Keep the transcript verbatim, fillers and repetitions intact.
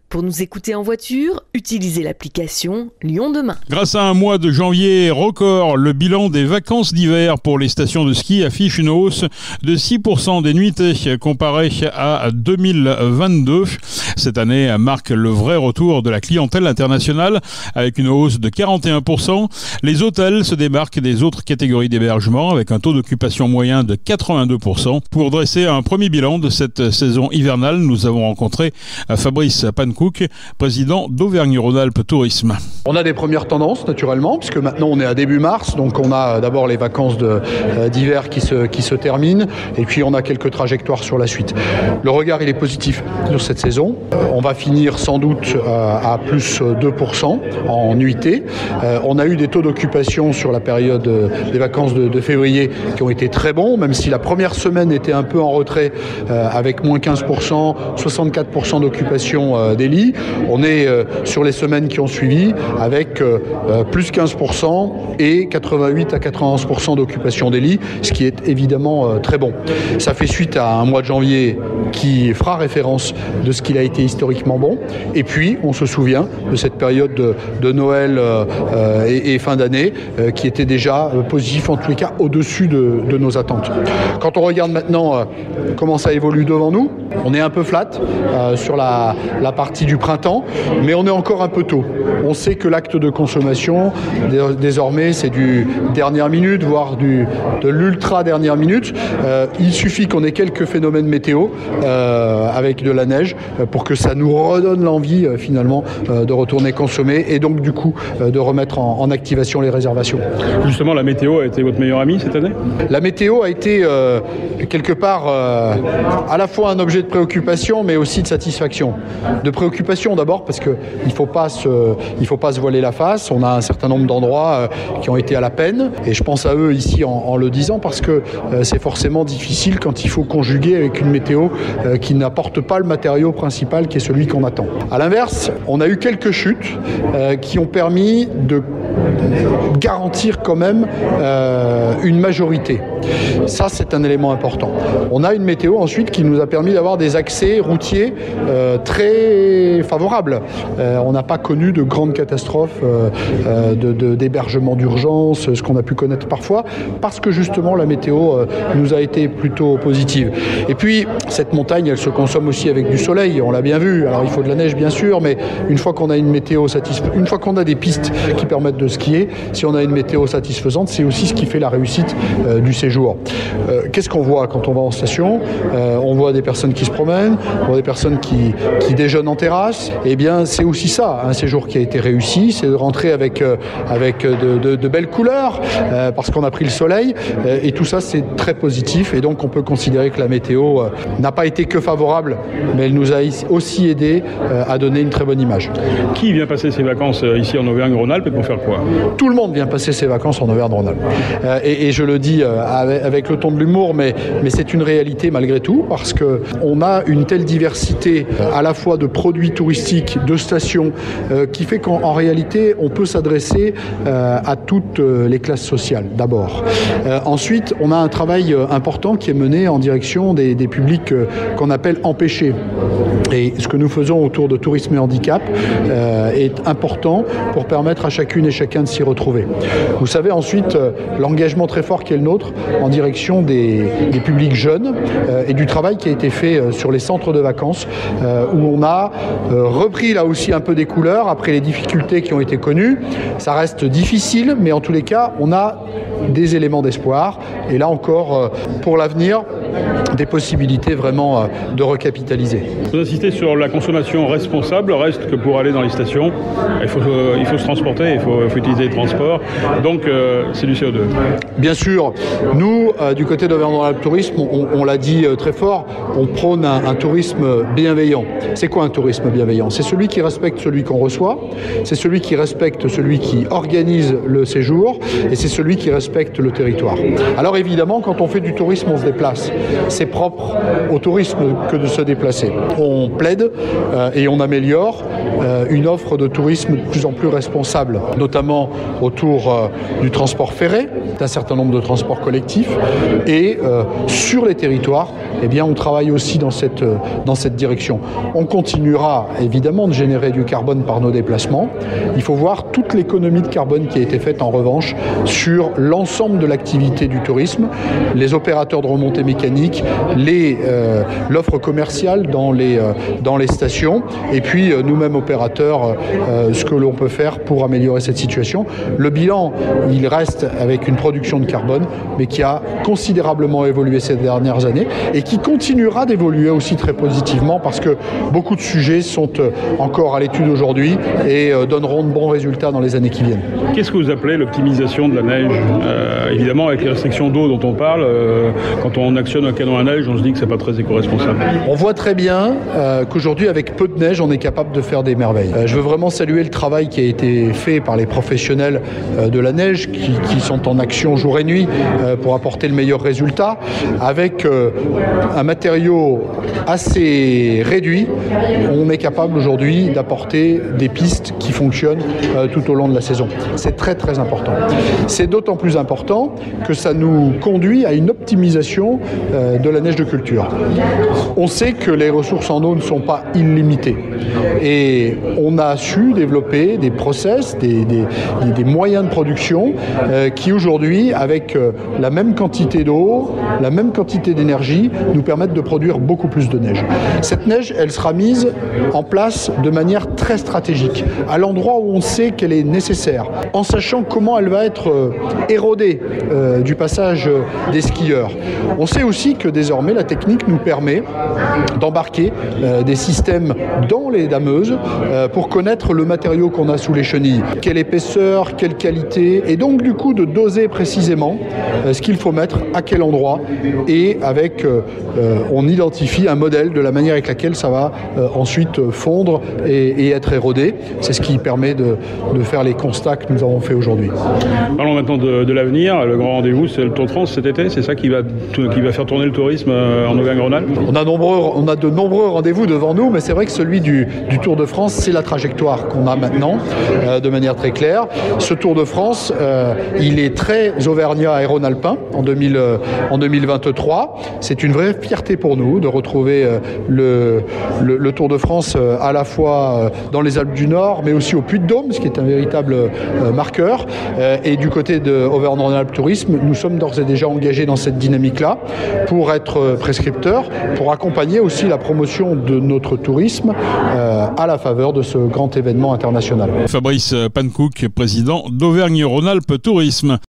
Pour nous écouter en voiture, utilisez l'application Lyon Demain. Grâce à un mois de janvier record, le bilan des vacances d'hiver pour les stations de ski affiche une hausse de six pour cent des nuitées comparé à deux mille vingt-deux. Cette année marque le vrai retour de la clientèle internationale avec une hausse de quarante et un pour cent. Les hôtels se démarquent des autres catégories d'hébergement avec un taux d'occupation moyen de quatre-vingt-deux pour cent. Pour dresser un premier bilan de cette saison hivernale, nous avons rencontré Fabrice Pancook, président d'Auvergne-Rhône-Alpes Tourisme. On a des premières tendances naturellement, puisque maintenant on est à début mars, donc on a d'abord les vacances de, euh, d'hiver qui se, qui se terminent, et puis on a quelques trajectoires sur la suite. Le regard il est positif sur cette saison. Euh, on va finir sans doute euh, à plus deux pour cent en nuitée. Euh, on a eu des taux d'occupation sur la période euh, des vacances de, de février qui ont été très bons, même si la première semaine était un peu en retrait euh, avec moins quinze pour cent, soixante-quatre pour cent d'occupation euh, des lits. On est euh, sur les semaines qui ont suivi avec euh, euh, plus quinze pour cent et quatre-vingt-huit à quatre-vingt-onze pour cent d'occupation des lits, ce qui est évidemment euh, très bon. Ça fait suite à un mois de janvier qui fera référence de ce qu'il a été historiquement bon. Et puis, on se souvient de cette période de, de Noël euh, euh, et, et fin d'année euh, qui était déjà euh, positif, en tous les cas au-dessus de, de nos attentes. Quand on regarde maintenant euh, comment ça évolue devant nous, on est un peu flat euh, sur la, la partie du printemps, mais on est encore un peu tôt. On sait que l'acte de consommation, désormais, c'est du dernière minute, voire du, de l'ultra dernière minute. Euh, il suffit qu'on ait quelques phénomènes météo euh, avec de la neige euh, pour que ça nous redonne l'envie euh, finalement euh, de retourner consommer et donc du coup euh, de remettre en, en activation les réservations. Justement, la météo a été votre meilleur ami cette année ? La météo a été euh, quelque part euh, à la fois un objet de préoccupation mais aussi de satisfaction. De préoccupation d'abord parce qu'il ne faut pas se, il faut pas se voiler la face. On a un certain nombre d'endroits euh, qui ont été à la peine et je pense à eux ici en, en le disant parce que euh, c'est forcément difficile quand il faut conjuguer avec une météo euh, qui n'apporte pas le matériau principal qui est celui qu'on attend. À l'inverse, on a eu quelques chutes euh, qui ont permis de garantir quand même euh, une majorité. Ça, c'est un élément important. On a une météo ensuite qui nous a permis d'avoir des accès routiers euh, très favorables. Euh, on n'a pas connu de grandes catastrophes euh, euh, de, de, d'hébergement d'urgence, ce qu'on a pu connaître parfois, parce que justement la météo euh, nous a été plutôt positive. Et puis, cette montagne, elle se consomme aussi avec du soleil, on l'a bien vu. Alors, il faut de la neige, bien sûr, mais une fois qu'on a une météo satisfaisante, une fois qu'on a des pistes qui permettent de skier, si on a une météo satisfaisante, c'est aussi ce qui fait la réussite euh, du séjour. Euh, qu'est-ce qu'on voit quand on va en station ? euh, On voit des personnes qui se promènent, on voit des personnes qui, qui déjeunent en terrasse. Eh bien, c'est aussi ça, un séjour qui a été réussi, c'est de rentrer avec, euh, avec de, de, de belles couleurs, euh, parce qu'on a pris le soleil, euh, et tout ça, c'est très positif. Et donc, on peut considérer que la météo euh, n'a pas été que favorable, mais elle nous a aussi aidé euh, à donner une très bonne image. Qui vient passer ses vacances ici en Auvergne-Rhône-Alpes et pour faire quoi ? Tout le monde vient passer ses vacances en Auvergne-Rhône-Alpes. Euh, et, et je le dis euh, avec, avec le ton de l'humour, mais, mais c'est une réalité malgré tout, parce qu'on a une telle diversité euh, à la fois de produits touristiques, de stations, euh, qui fait qu'en en réalité, on peut s'adresser euh, à toutes euh, les classes sociales, d'abord. Euh, ensuite, on a un travail euh, important qui est mené en direction des, des publics euh, qu'on appelle empêchés. Et ce que nous faisons autour de tourisme et handicap euh, est important pour permettre à chacune et chacun de s'y retrouver. Vous savez ensuite euh, l'engagement très fort qui est le nôtre en direction des, des publics jeunes euh, et du travail qui a été fait euh, sur les centres de vacances euh, où on a euh, repris là aussi un peu des couleurs après les difficultés qui ont été connues. Ça reste difficile, mais en tous les cas, on a des éléments d'espoir et là encore, euh, pour l'avenir, des possibilités vraiment euh, de recapitaliser. Vous insistez sur la consommation responsable, reste que pour aller dans les stations, il faut, euh, il faut se transporter, il faut, il faut utiliser les transports, donc euh, c'est du C O deux. Bien sûr, nous, euh, du côté d'Auvergne-Rhône-Alpes Tourisme, on, on l'a dit euh, très fort, on prône un, un tourisme bienveillant. C'est quoi un tourisme bienveillant ? C'est celui qui respecte celui qu'on reçoit, c'est celui qui respecte celui qui organise le séjour et c'est celui qui respecte le territoire. Alors évidemment, quand on fait du tourisme, on se déplace. c'est propre au tourisme que de se déplacer. On plaide euh, et on améliore euh, une offre de tourisme de plus en plus responsable, notamment autour euh, du transport ferré, d'un certain nombre de transports collectifs, et euh, sur les territoires, eh bien, on travaille aussi dans cette, euh, dans cette direction. On continuera évidemment de générer du carbone par nos déplacements. Il faut voir toute l'économie de carbone qui a été faite en revanche sur l'ensemble de l'activité du tourisme, les opérateurs de remontée mécanique, les, euh, l'offre commerciale dans les, euh, dans les stations, et puis euh, nous-mêmes opérateurs, euh, ce que l'on peut faire pour améliorer cette situation. Le bilan, il reste avec une production de carbone, mais qui a considérablement évolué ces dernières années et qui continuera d'évoluer aussi très positivement parce que beaucoup de sujets sont euh, encore à l'étude aujourd'hui et euh, donneront de bons résultats dans les années qui viennent. Qu'est-ce que vous appelez l'optimisation de la neige ? euh, Évidemment, avec les restrictions d'eau dont on parle, euh, quand on actionne un canon à neige, on se dit que c'est pas très éco-responsable. On voit très bien euh, qu'aujourd'hui, avec peu de neige, on est capable de faire des merveilles. Euh, je veux vraiment saluer le travail qui a été fait par les professionnels euh, de la neige qui, qui sont en action jour et nuit euh, pour apporter le meilleur résultat. Avec euh, un matériau assez réduit, on est capable aujourd'hui d'apporter des pistes qui fonctionnent euh, tout au long de la saison. C'est très très important. C'est d'autant plus important que ça nous conduit à une optimisation euh, de la neige de culture. On sait que les ressources en eau ne sont pas illimitées et on a su développer des process, des, des, des moyens de production euh, qui aujourd'hui, avec euh, la même quantité d'eau, la même quantité d'énergie, nous permettent de produire beaucoup plus de neige. Cette neige, elle sera mise en place de manière très stratégique, à l'endroit où on sait qu'elle est nécessaire, en sachant comment elle va être euh, érodée euh, du passage euh, des skieurs. On sait aussi que désormais la technique nous permet d'embarquer euh, des systèmes dans les dameuses euh, pour connaître le matériau qu'on a sous les chenilles, quelle épaisseur, quelle qualité, et donc du coup de doser précisément euh, ce qu'il faut mettre à quel endroit, et avec euh, euh, on identifie un modèle de la manière avec laquelle ça va euh, ensuite fondre et, et être érodé. C'est ce qui permet de, de faire les constats que nous avons fait aujourd'hui. Parlons maintenant de, de l'avenir. Le grand rendez-vous, c'est le Tour de France cet été. C'est ça qui va, qui va faire tourner le tourisme en Auvergne-Rhône-Alpes. On a, nombreux, on a de nombreux rendez-vous devant nous, mais c'est vrai que celui du, du Tour de France, c'est la trajectoire qu'on a maintenant, euh, de manière très claire. Ce Tour de France, euh, il est très auvergnat et rhône-alpin en, deux mille, euh, en deux mille vingt-trois. C'est une vraie fierté pour nous de retrouver euh, le, le, le Tour de France euh, à la fois euh, dans les Alpes du Nord, mais aussi au Puy-de-Dôme, ce qui est un véritable euh, marqueur. Euh, et du côté de Auvergne-Rhône-Alpes Tourisme, nous sommes d'ores et déjà engagés dans cette dynamique-là pour être prescripteurs, pour accompagner aussi la promotion de notre tourisme euh, à la faveur de ce grand événement international. Fabrice Pankouk, président d'Auvergne-Rhône-Alpes Tourisme.